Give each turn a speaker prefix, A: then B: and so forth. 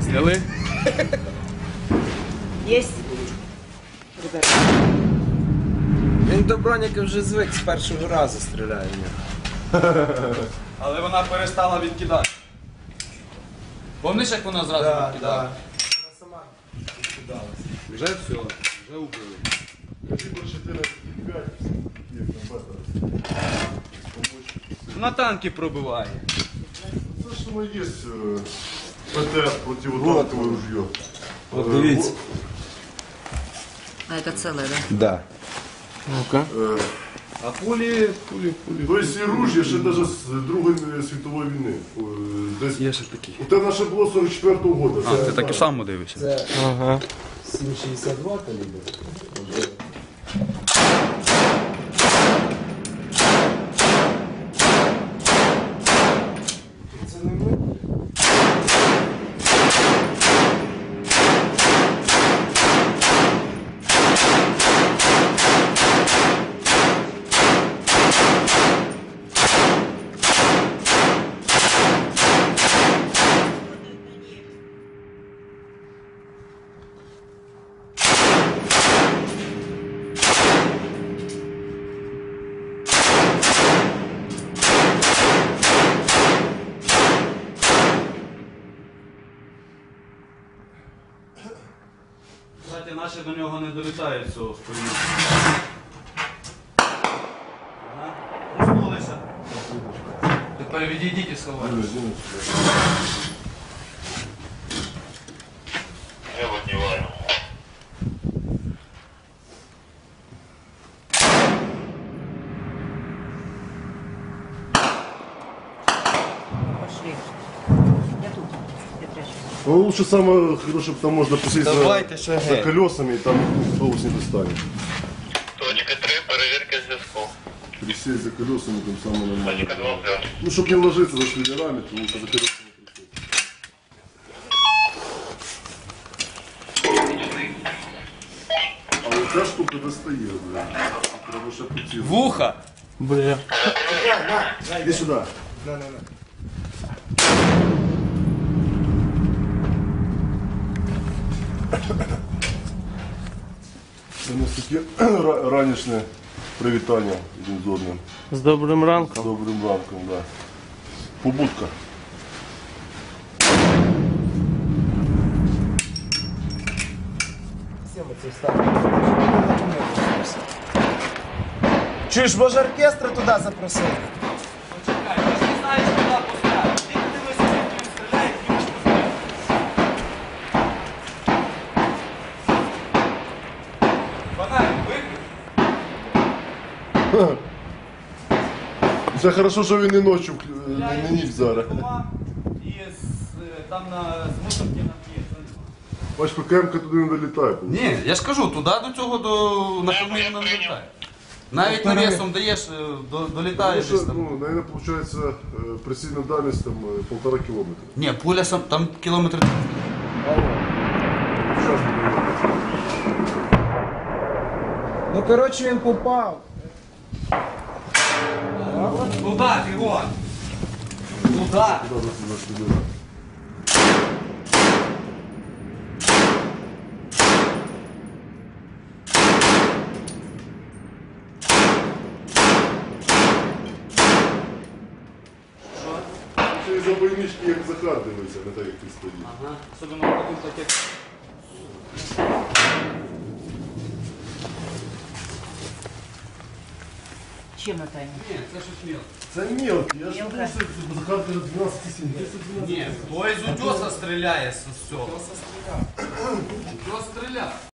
A: Зняли?
B: Єсть.
C: Він до броніка вже звик, з першого разу стріляє в нього.
A: Але вона перестала відкидати. Помниш, як вона зразу відкидала?
C: Вона сама відкидалася.
A: Вже все, вже убили. На танки пробиває.
D: Це ж воно є ПТ, противотанкове ружье.
C: От дивіться.
B: А это целое, да?
C: Да.
A: Ну-ка. А пулі.
D: То есть і ружья ще навіть з Другої світової війни. Десь...
A: Є ще такі.
D: Це наше було 44-го року.
A: А, ти так і само дивишся.
C: Це 7,62 калібр. Це не ми.
A: Кстати, наші до нього не долітають з цього споріну. Ага. Проснулися. Тепер відійдіть і сховайтесь.
E: Я подневаю.
B: Пошли. Я тут. Я прячу.
D: Ну, лучше самое хорошее, там можно посидеть
C: Давайте,
D: за
C: шагай.
D: колесами, и там автобус не достанет.
E: Точка 3, перевірка зв'язку.
D: Присесть за колесами, там самое нормально.
E: Точка 2, плюс.
D: Ну, чтобы не ложиться за шлейдерами, то лучше за колесами присесть. А вот эта штука достает, бля. Треба ще потім.
A: Вуха! Бля.
D: Иди сюда. Це у нас таке ранішнє привітання один з одним.
F: З добрим
D: З
F: ранком.
D: добрим ранком, да. Побудка.
C: Чуєш, може оркестр туди запросити?
A: Почекай, я ж не знаю, що туди поставити. Ти не дивися, як він стріляє, і він фонарик виключи.
D: Це хорошо, що він і ночі не ніч зараз.
A: І там з мусорки нам є.
D: Бач, ПКМ-ка туди не долітає.
A: Ні, я ж кажу, туди до цього на камінь не долітає. Навіть навісом даєш, долітає десь там.
D: Ну, наверное, получается прицельная дальность там 1,5 километра.
A: Ні, пуля там кілометр.
D: Сейчас будем.
C: Ну, коротше, він попав.
A: Туда, бігом! Туда!
D: Куда нас туда? Це із-за бойнички як Захар дивиться, не так як ти стоїш.
A: Ага, особливо потім таке.
B: Чем на тайне?
A: Ні, це щось мілке.
D: Це мелкий, я ж
B: Мелка.
D: думав, що Захар каже 12 тисяч.
A: Ні, той з утьоса стріляє з цього. Утьос стріляє.